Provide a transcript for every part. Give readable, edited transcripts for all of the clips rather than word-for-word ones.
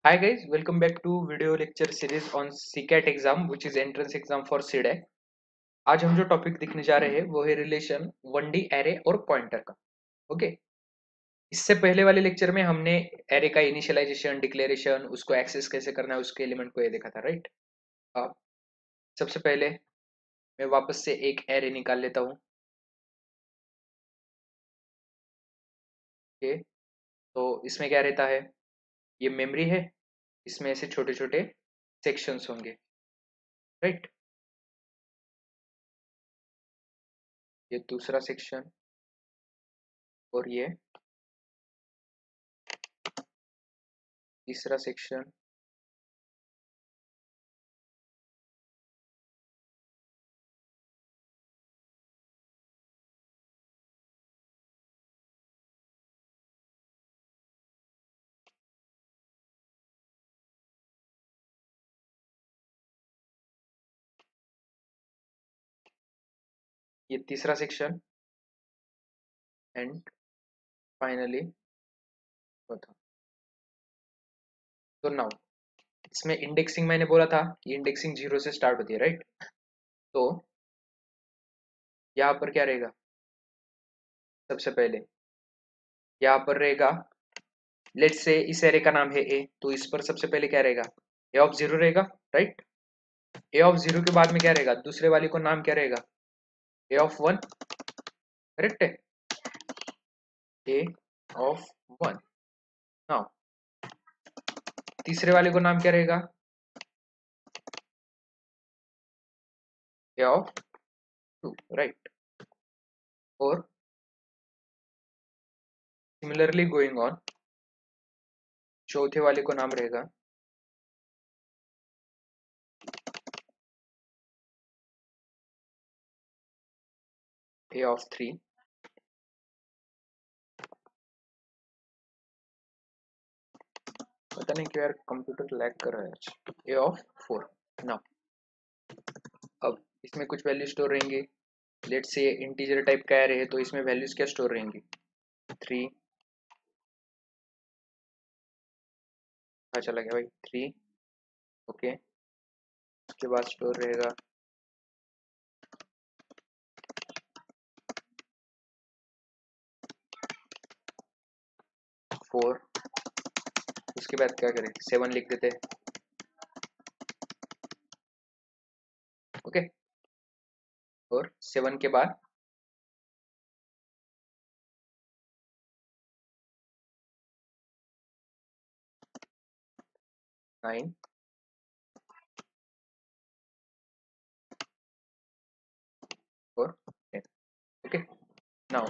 Hi guys, welcome back to video lecture series on CCAT exam which is entrance exam for CDAC। आज हम जो topic देखने जा रहे हैं वो है रिलेशन 1D एरे और पॉइंटर का। ओके, इससे पहले वाले लेक्चर में हमने एरे का इनिशियलाइजेशन, डिक्लेरेशन, उसको एक्सेस कैसे करना है, उसके एलिमेंट को ये देखा था, राइट। अब सबसे पहले मैं वापस से एक एरे निकाल लेता हूँ। ओके, तो इसमें क्या रहता है, ये मेमोरी है, इसमें ऐसे छोटे छोटे सेक्शंस होंगे, राइट। ये दूसरा सेक्शन और ये तीसरा सेक्शन, ये तीसरा सेक्शन एंड फाइनली चौथा। तो नाउ इसमें इंडेक्सिंग मैंने बोला था, ये इंडेक्सिंग 0 से स्टार्ट होती है, राइट। तो यहाँ पर क्या रहेगा, सबसे पहले यहाँ पर रहेगा, लेट्स से इस एरे का नाम है ए, तो इस पर सबसे पहले क्या रहेगा, ए ऑफ 0 रहेगा, राइट। ए ऑफ 0 के बाद में क्या रहेगा, दूसरे वाले को नाम क्या रहेगा, ए ऑफ 1, करेक्ट है, ए ऑफ 1। नाउ तीसरे वाले को नाम क्या रहेगा, ए ऑफ 2, राइट। और सिमिलरली गोइंग ऑन, चौथे वाले को नाम रहेगा ए ऑफ 3। पता नहीं क्यों यार कंप्यूटर लैग कर रहा है आज। ए ऑफ 4। नाउ अब इसमें कुछ वैल्यू स्टोर रहेंगे, लेट्स से इंटीजर टाइप का एरे है तो इसमें वैल्यूज क्या स्टोर रहेंगी, 3। हाँ चला गया भाई, 3। ओके, उसके बाद स्टोर रहेगा 4। उसके बाद क्या करें, 7 लिख देते हैं। ओके, और 7 के बाद 9 और 10। ओके, नाउ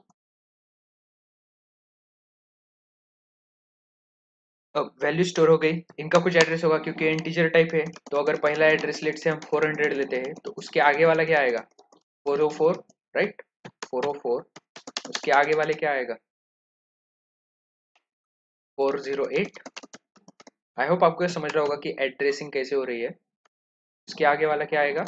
अब वैल्यू स्टोर हो गई, इनका कुछ एड्रेस होगा क्योंकि इंटीजर टाइप है। तो अगर पहला एड्रेस लेट से हम 400 लेते हैं तो उसके आगे वाला क्या आएगा, 404, राइट, 404। उसके आगे वाले क्या आएगा, 408। आई होप आपको ये समझ रहा होगा कि एड्रेसिंग कैसे हो रही है। उसके आगे वाला क्या आएगा,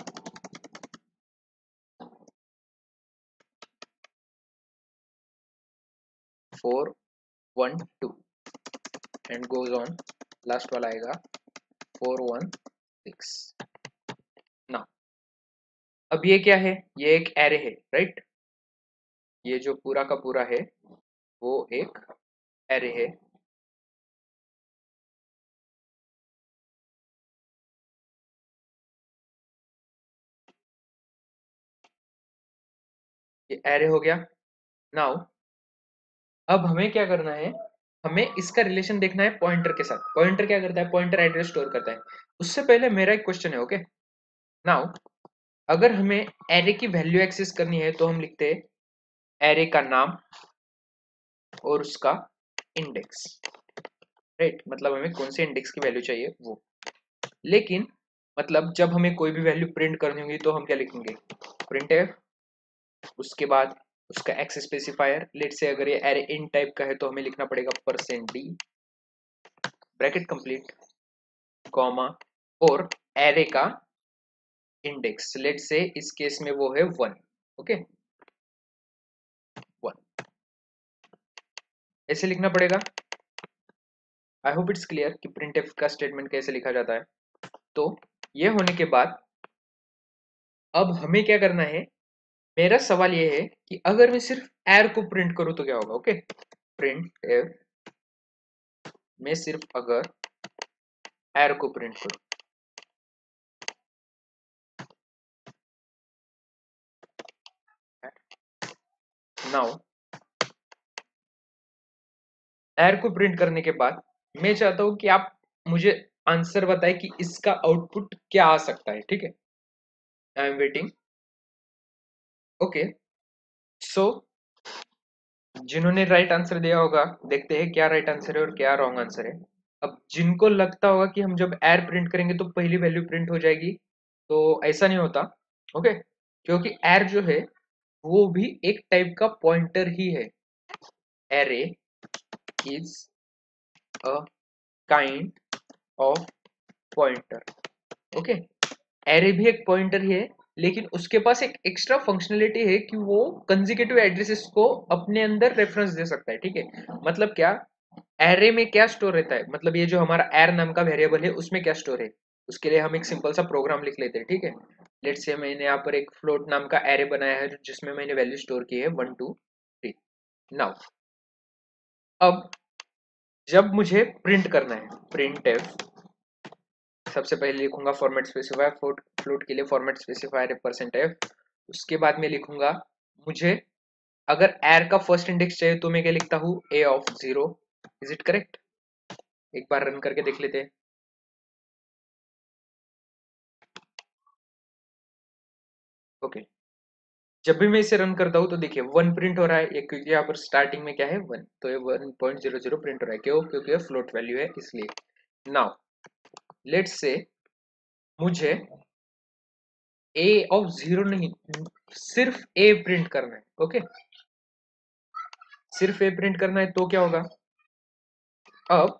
412 एंड गोज ऑन, लास्ट वाला आएगा 416। ना अब ये क्या है, ये एक एरे है, राइट। ये जो पूरा का पूरा है वो एक एरे है। ये एरे हो गया। नाउ अब हमें क्या करना है, हमें इसका रिलेशन देखना है पॉइंटर के साथ। पॉइंटर क्या करता है, पॉइंटर एड्रेस स्टोर करता है। उससे पहले मेरा एक क्वेश्चन है, ओके। नाउ अगर हमें एरे की वैल्यू एक्सेस करनी है तो हम लिखते हैं एरे का नाम और उसका इंडेक्स, राइट। मतलब हमें कौन से इंडेक्स की वैल्यू चाहिए वो। लेकिन मतलब जब हमें कोई भी वैल्यू प्रिंट करनी होगी तो हम क्या लिखेंगे, प्रिंट एफ, उसके बाद उसका एक्स स्पेसिफायर। लेट से अगर ये एरे इन टाइप का है तो हमें लिखना पड़ेगा %d, ब्रैकेट कंप्लीट, कॉमा, और एरे का इंडेक्स, लेट से इस केस में वो है 1। ओके, 1 ऐसे लिखना पड़ेगा। आई होप इट्स क्लियर कि printf का स्टेटमेंट कैसे लिखा जाता है। तो ये होने के बाद अब हमें क्या करना है, मेरा सवाल ये है कि अगर मैं सिर्फ एर को प्रिंट करूं तो क्या होगा। ओके, प्रिंट एफ में सिर्फ अगर एर को प्रिंट करूं, नाउ एर को प्रिंट करने के बाद मैं चाहता हूं कि आप मुझे आंसर बताएं कि इसका आउटपुट क्या आ सकता है। ठीक है, I am waiting. Okay, so जिन्होंने राइट आंसर दिया होगा, देखते हैं क्या राइट आंसर है और क्या रॉन्ग आंसर है। अब जिनको लगता होगा कि हम जब एर प्रिंट करेंगे तो पहली वैल्यू प्रिंट हो जाएगी, तो ऐसा नहीं होता। ओके, क्योंकि एर जो है वो भी एक टाइप का पॉइंटर ही है। Array is a kind of pointer. Okay, array भी एक पॉइंटर ही है, लेकिन उसके पास एक एक्स्ट्रा फंक्शनलिटी है कि वो कंसेक्यूटिव एड्रेसेस को अपने अंदर रेफरेंस दे सकता है। ठीक है, मतलब क्या, एरे में क्या स्टोर रहता है, मतलब ये जो हमारा एर नाम का वेरिएबल है उसमें क्या स्टोर है, उसके लिए हम एक सिंपल सा प्रोग्राम लिख लेते हैं। ठीक है, लेट्स से मैंने यहाँ पर एक फ्लोट नाम का एरे बनाया है जिसमें मैंने वैल्यू स्टोर की है 1 2 3। नाउ अब जब मुझे प्रिंट करना है, प्रिंट एफ, सबसे पहले लिखूंगा फॉर्मेट स्पेसिफायर, फ्लोट के लिए फॉर्मेट स्पेसिफायर परसेंट एफ। उसके बाद में लिखूंगा, मुझे अगर एर का फर्स्ट इंडेक्स चाहिए तो मैं क्या लिखता हूँ, A of 0। Is it correct? एक बार रन करके देख लेते हैं। ओके, जब भी मैं इसे रन करता हूँ तो देखिए 1 प्रिंट हो रहा है, ये क्योंकि यहाँ पर स्टार्टिंग में क्या है 1, तो ये 1.00 प्रिंट हो रहा है। क्यों? क्योंकि ये फ्लोट वैल्यू है इसलिए। नाउ लेट्स से मुझे ए ऑफ 0 नहीं, सिर्फ ए प्रिंट करना है। ओके, सिर्फ ए प्रिंट करना है तो क्या होगा, अब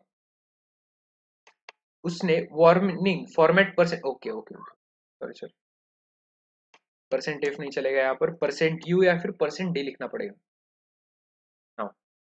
उसने warning format percent, okay okay sorry sorry, percent F नहीं चलेगा, यहाँ पर परसेंट यू या फिर परसेंट डी लिखना पड़ेगा। हाँ,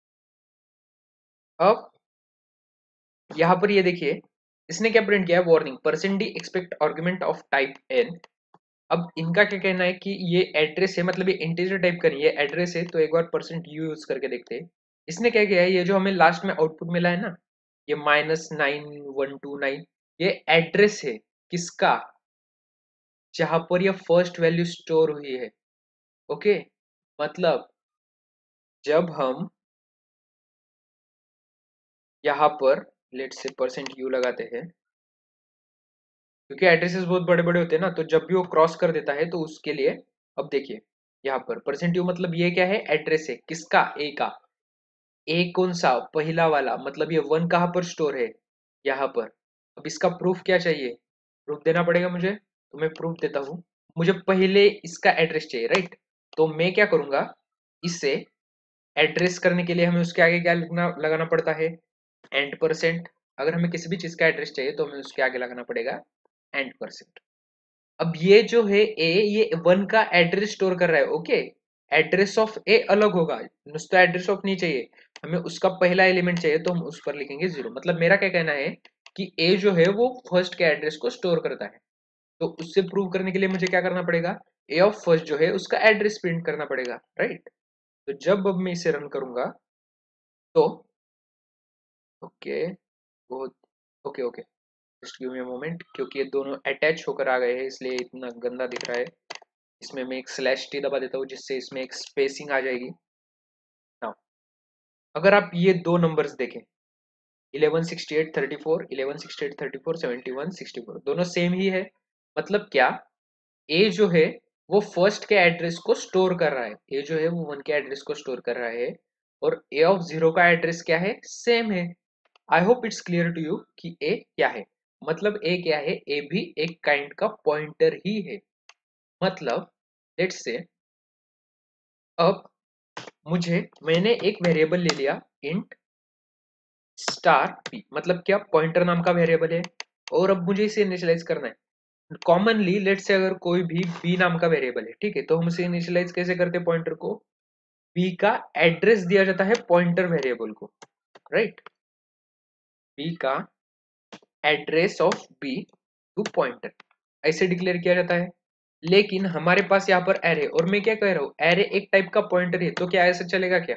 अब यहाँ पर ये देखिए इसने क्या प्रिंट किया है, warning percent D expect argument of type int. अब इनका क्या कहना है कि ये एड्रेस है, मतलब ये इंटीजर टाइप का नहीं है, एड्रेस है। तो एक बार परसेंट यू यूज करके देखते हैं। इसने क्या किया है, ये जो हमें लास्ट में आउटपुट मिला है ना, ये -9129, ये एड्रेस है किसका, जहां पर ये फर्स्ट वैल्यू स्टोर हुई है। ओके, मतलब जब हम यहाँ पर लेट से परसेंट यू लगाते हैं, क्योंकि एड्रेसेस बहुत बड़े बड़े होते हैं ना, तो जब भी वो क्रॉस कर देता है तो उसके लिए, अब देखिए यहाँ पर परसेंट यू मतलब ये क्या है, एड्रेस है किसका, ए का। ए कौन सा, पहला वाला, मतलब ये 1 कहाँ पर स्टोर है, यहाँ पर। अब इसका प्रूफ क्या चाहिए, प्रूफ देना पड़ेगा मुझे, तो मैं प्रूफ देता हूँ। मुझे पहले इसका एड्रेस चाहिए, राइट। तो मैं क्या करूंगा, इसे एड्रेस करने के लिए हमें उसके आगे क्या लिखना लगाना पड़ता है, एंड परसेंट। अगर हमें किसी भी चीज का एड्रेस चाहिए तो हमें उसके आगे लगाना पड़ेगा एंड परसेंट। अब ये जो है ए, ये 1 का एड्रेस स्टोर कर रहा है। ओके, एड्रेस ऑफ ए अलग होगा, नुस्ता एड्रेस ऑफ नहीं चाहिए हमें, उसका पहला एलिमेंट चाहिए तो हम उस पर लिखेंगे 0। मतलब मेरा क्या कहना है कि ए जो है वो फर्स्ट के एड्रेस को स्टोर करता है। तो उससे प्रूव करने के लिए मुझे क्या करना पड़ेगा, ए ऑफ फर्स्ट जो है उसका एड्रेस प्रिंट करना पड़ेगा, राइट। तो जब अब मैं इसे रन करूंगा तो ओके, बहुत okay okay, just give me a moment, क्योंकि ये दोनों अटैच होकर आ गए हैं इसलिए इतना गंदा दिख रहा है। इसमें मैं एक स्लैश टी दबा देता हूँ जिससे इसमें एक स्पेसिंग आ जाएगी। नाउ अगर आप ये दो नंबर्स देखें, 116834, 116834, 7164, दोनों सेम ही है। मतलब क्या, ए जो है वो फर्स्ट के एड्रेस को स्टोर कर रहा है, ए जो है वो 1 के एड्रेस को स्टोर कर रहा है, और ए ऑफ 0 का एड्रेस क्या है, सेम है। I hope it's clear to you कि ए क्या है। मतलब ए क्या है, ए भी एक काइंड का पॉइंटर ही है। मतलब लेट्स से अब मुझे, मैंने एक वेरिएबल ले लिया इंट स्टार पी, मतलब क्या, पॉइंटर नाम का वेरिएबल है, और अब मुझे इसे इनिशियलाइज करना है। कॉमनली लेट्स से अगर कोई भी बी नाम का वेरिएबल है, ठीक है, तो हम इसे इनिशियलाइज कैसे करते हैं, पॉइंटर को, बी का एड्रेस दिया जाता है पॉइंटर वेरिएबल को, राइट। बी का address of B to pointer, ऐसे डिक्लेयर किया जाता है। लेकिन हमारे पास यहाँ पर एरे, और मैं क्या कह रहा हूँ, एरे एक टाइप का पॉइंटर है, तो क्या ऐसा चलेगा क्या?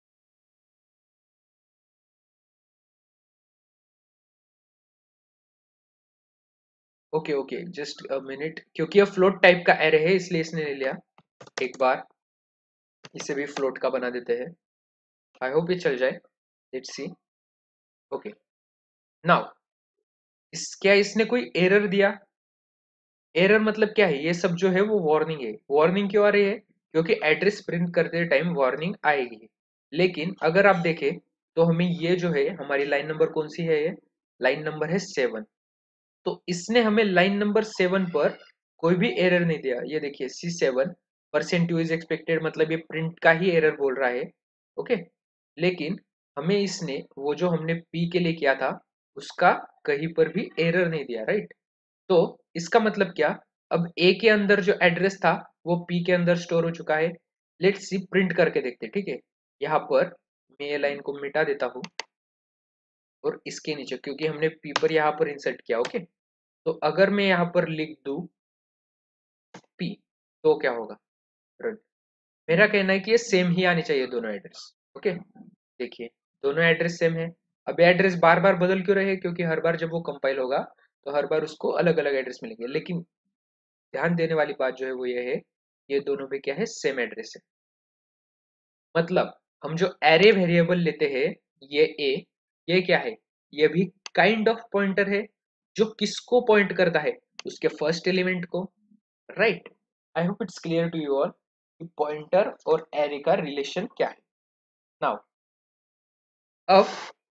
Okay okay, just a minute, क्योंकि ये फ्लोट टाइप का एरे है इसलिए इसने ले लिया। एक बार इसे भी फ्लोट का बना देते हैं, आई होप ये चल जाए। Let's see. ओके, नाउ इस क्या इसने कोई एरर दिया? एरर मतलब क्या है, ये सब जो है वो वार्निंग है। वार्निंग क्यों आ रही है? क्योंकि एड्रेस प्रिंट करते टाइम वार्निंग आएगी। लेकिन अगर आप देखें तो हमें ये जो है, हमारी लाइन नंबर कौन सी है, ये लाइन नंबर है 7। तो इसने हमें लाइन नंबर 7 पर कोई भी एरर नहीं दिया। ये देखिए C7 % एक्सपेक्टेड, मतलब ये प्रिंट का ही एरर बोल रहा है। ओके, लेकिन हमें इसने वो जो हमने P के लिए किया था उसका कहीं पर भी एरर नहीं दिया, राइट? तो इसका मतलब क्या, अब ए के अंदर जो एड्रेस था वो पी के अंदर स्टोर हो चुका है। लेट्स सी, प्रिंट करके देखते हैं, ठीक है। यहाँ पर मैं ये लाइन को मिटा देता हूँ और इसके नीचे, क्योंकि हमने पी पर यहाँ पर इंसर्ट किया। ओके, तो अगर मैं यहाँ पर लिख दूं पी, तो क्या होगा? रन। मेरा कहना है कि ये सेम ही आनी चाहिए दोनों एड्रेस। ओके, देखिए दोनों एड्रेस सेम है। अब एड्रेस बार बार बदल क्यों रहे? क्योंकि हर बार जब वो कंपाइल होगा तो हर बार उसको अलग अलग एड्रेस मिलेंगे। लेकिन ध्यान देने वाली बात जो है वो ये है, ये दोनों पे क्या है, सेम एड्रेस है। मतलब हम जो एरे वेरिएबल लेते हैं, ये ए, ये क्या है, ये भी काइंड ऑफ पॉइंटर है। जो किसको पॉइंट करता है? उसके फर्स्ट एलिमेंट को, right? I hope it's clear to you all कि पॉइंटर और एरे का रिलेशन क्या है। नाउ अब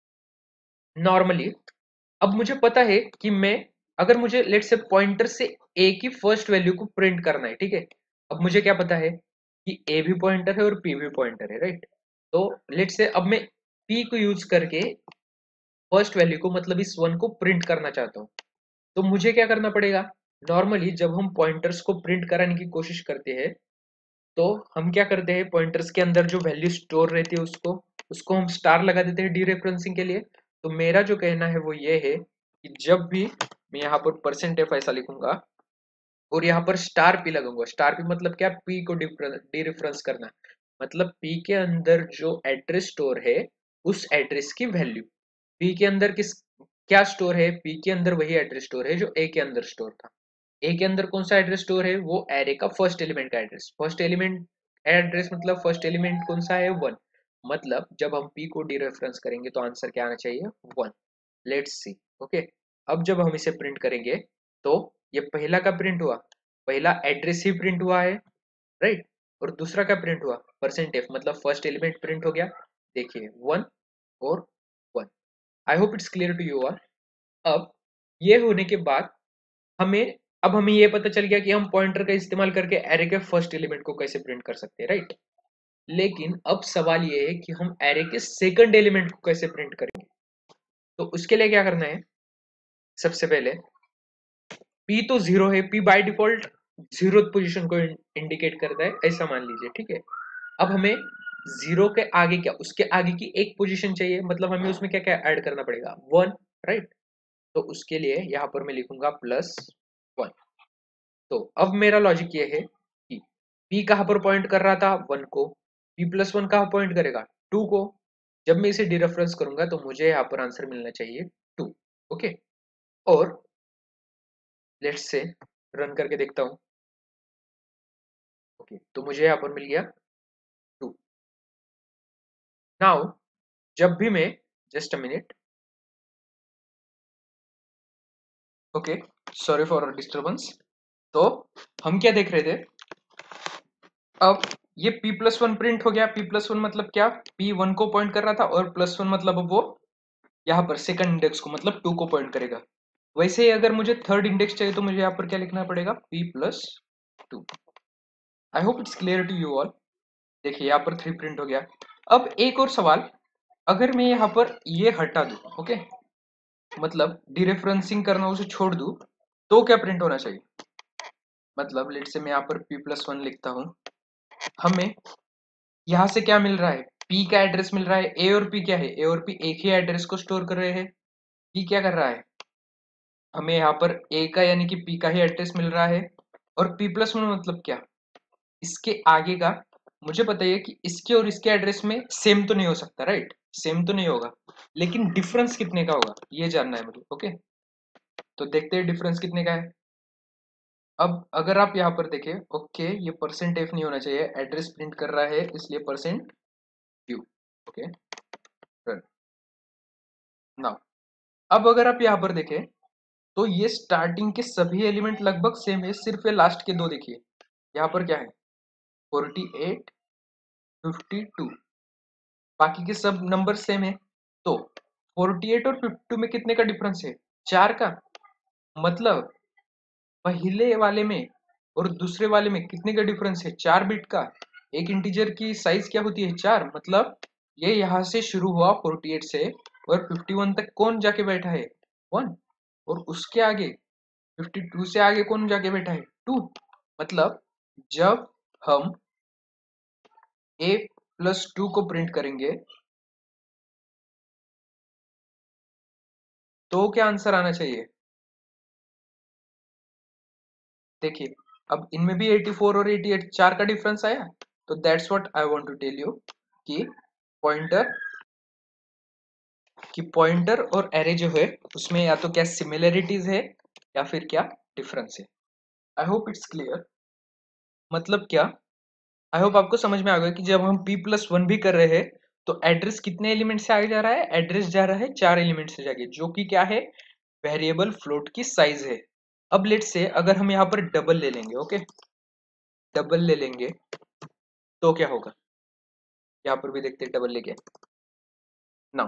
नॉर्मली, अब मुझे पता है कि मैं, अगर मुझे लेट से पॉइंटर से ए की फर्स्ट वैल्यू को प्रिंट करना है, ठीक है। अब मुझे क्या पता है कि ए भी पॉइंटर है और पी भी पॉइंटर है, राइट? तो लेट से अब मैं पी को यूज करके फर्स्ट वैल्यू को, मतलब इस 1 को प्रिंट करना चाहता हूँ। तो मुझे क्या करना पड़ेगा? नॉर्मली जब हम पॉइंटर्स को प्रिंट कराने की कोशिश करते हैं तो हम क्या करते हैं, पॉइंटर्स के अंदर जो वैल्यू स्टोर रहती है उसको उसको हम स्टार लगा देते हैं डीरेफरेंसिंग के लिए। तो मेरा जो कहना है वो ये है कि जब भी मैं यहाँ पर %f ऐसा लिखूंगा और यहाँ पर स्टार पी लगाऊंगा, स्टार पी मतलब क्या, पी को डीरेफरेंस करना, मतलब पी के अंदर जो एड्रेस स्टोर है उस एड्रेस की वैल्यू। पी के अंदर किस, क्या स्टोर है? पी के अंदर वही एड्रेस स्टोर है जो ए के अंदर स्टोर था। ए के अंदर कौन सा एड्रेस स्टोर है? वो एरे का फर्स्ट एलिमेंट का एड्रेस। फर्स्ट एलिमेंट एड्रेस मतलब फर्स्ट एलिमेंट कौन सा है? 1। मतलब जब हम पी को डीरेफरेंस करेंगे तो आंसर क्या आना चाहिए? 1। Let's see. ओके, अब जब हम इसे प्रिंट करेंगे तो ये पहला का प्रिंट हुआ, पहला एड्रेस ही प्रिंट हुआ है, राइट? और दूसरा का प्रिंट हुआ %f, मतलब फर्स्ट एलिमेंट प्रिंट हो गया। देखिए 1 और 1। I hope it's clear to you all. अब ये होने के बाद हमें, अब हमें ये पता चल गया कि हम पॉइंटर का इस्तेमाल करके एरे के फर्स्ट एलिमेंट को कैसे प्रिंट कर सकते हैं, राइट? लेकिन अब सवाल ये है कि हम एरे के सेकंड एलिमेंट को कैसे प्रिंट करेंगे। तो उसके लिए क्या करना है, सबसे पहले पी तो 0 है, P by default 0th position को इंडिकेट करता है, ऐसा मान लीजिए, ठीक है। अब हमें 0 के आगे क्या, उसके आगे की एक पोजीशन चाहिए, मतलब हमें उसमें क्या क्या ऐड करना पड़ेगा? 1, राइट? तो उसके लिए यहाँ पर मैं लिखूंगा +1। तो अब मेरा लॉजिक ये है कि P कहाँ पर पॉइंट कर रहा था? 1 को। P+1 कहाँ पॉइंट करेगा? 2 को। जब मैं इसे डिरेफरेंस करूंगा तो मुझे यहाँ पर आंसर मिलना चाहिए 2। ओके, और लेट्स से रन करके देखता हूँ। ओके, तो मुझे यहाँ पर मिल गया 2। नाउ जब भी मैं, just a minute, okay, sorry for disturbance. तो हम क्या देख रहे थे, अब ये P+1 प्रिंट हो गया। P+1 मतलब क्या, P1 को पॉइंट कर रहा था और +1 मतलब अब वो यहाँ पर सेकंड इंडेक्स को, मतलब 2 को पॉइंट करेगा। वैसे ही अगर मुझे थर्ड इंडेक्स चाहिए तो मुझे यहाँ पर क्या लिखना पड़ेगा? P+2। I hope it's clear to you all. देखिए यहाँ पर 3 प्रिंट हो गया। अब एक और सवाल, अगर मैं यहाँ पर ये हटा दूं, ओके, मतलब डीरेफरेंसिंग करना उसे छोड़ दूं, तो क्या प्रिंट होना चाहिए? मतलब लेट से मैं यहाँ पर P+1 लिखता हूँ, हमें यहाँ से क्या मिल रहा है? P का एड्रेस मिल रहा है। ए और P क्या है? ए और P एक ही एड्रेस को स्टोर कर रहे हैं, पी क्या कर रहा है, हमें यहाँ पर ए का यानी कि पी का ही एड्रेस मिल रहा है, और पी प्लस वन मतलब क्या, इसके आगे का। मुझे बताइए कि इसके और इसके एड्रेस में सेम तो नहीं हो सकता, राइट, सेम तो नहीं होगा, लेकिन डिफरेंस कितने का होगा ये जानना है मुझे। ओके, तो देखते हैं डिफरेंस कितने का है। अब अगर आप यहाँ पर देखें, ओके ये परसेंट एफ नहीं होना चाहिए, एड्रेस प्रिंट कर रहा है इसलिए percent Q. Okay, run now. अब अगर आप यहाँ पर देखें तो ये स्टार्टिंग के सभी एलिमेंट लगभग सेम है, सिर्फ ये लास्ट के दो देखिए, यहाँ पर क्या है 48 52, बाकी के सब नंबर सेम है। तो 48 और 52 में कितने का डिफरेंस है, 4 का। मतलब पहले वाले में और दूसरे वाले में कितने का डिफरेंस है, 4 बिट का। एक इंटीजर की साइज क्या होती है 4, मतलब ये यहाँ से शुरू हुआ 48 से और 51 तक कौन जाके बैठा है 1, और उसके आगे 52 से आगे कौन जाके बैठा है 2। मतलब जब हम a प्लस 2 को प्रिंट करेंगे तो क्या आंसर आना चाहिए, देखिए अब इनमें भी 84 और 88 4 का डिफरेंस आया। तो that's what I want to tell you कि पॉइंटर पॉइंटर और एरे जो है उसमें या तो क्या सिमिलरिटीज है या फिर क्या डिफरेंस है। I hope it's clear. मतलब क्या, आई होप आपको समझ में आ गया कि जब हम p प्लस वन भी कर रहे हैं तो एड्रेस कितने एलिमेंट से आगे जा रहा है, एड्रेस जा रहा है 4 एलिमेंट से जाके, जो कि क्या है वेरिएबल फ्लोट की साइज है। अब लेट से अगर हम यहाँ पर डबल ले लेंगे, ओके डबल ले लेंगे तो क्या होगा, यहाँ पर भी देखते हैं डबल लेके ना।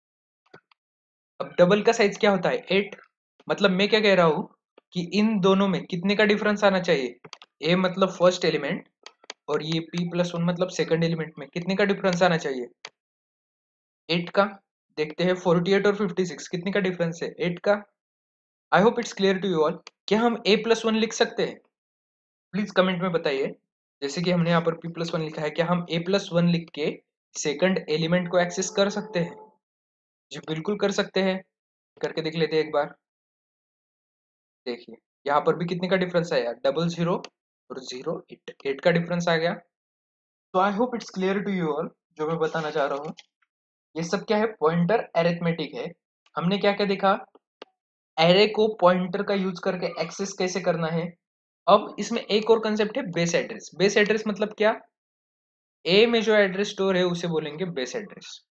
अब डबल का साइज क्या होता है 8, मतलब मैं क्या कह रहा हूं कि इन दोनों में कितने का डिफरेंस आना चाहिए, ए मतलब फर्स्ट एलिमेंट और ये p प्लस वन मतलब सेकंड एलिमेंट में कितने का डिफरेंस आना चाहिए 8 का। देखते हैं 48 और 56 कितने का डिफरेंस है 8 का। I hope it's clear to you all. क्या हम a प्लस वन लिख सकते हैं, प्लीज कमेंट में बताइए। जैसे कि हमने यहाँ पर p प्लस वन लिखा है, क्या हम a प्लस वन लिख के सेकंड एलिमेंट को एक्सेस कर सकते हैं। जी बिल्कुल कर सकते हैं, करके देख लेते हैं एक बार। देखिए यहाँ पर भी कितने का डिफरेंस आया, डबल जीरो और जीरो 8 का डिफरेंस आ गया। तो I hope it's clear to you all जो मैं बताना चाह रहा हूँ। ये सब क्या है पॉइंटर एरिथमेटिक है। हमने क्या क्या देखा, एरे को पॉइंटर का यूज करके एक्सेस कैसे करना है। अब इसमें एक और कंसेप्ट है बेस एड्रेस। बेस एड्रेस मतलब क्या, ए में जो एड्रेस स्टोर है उसे बोलेंगे बेस एड्रेस।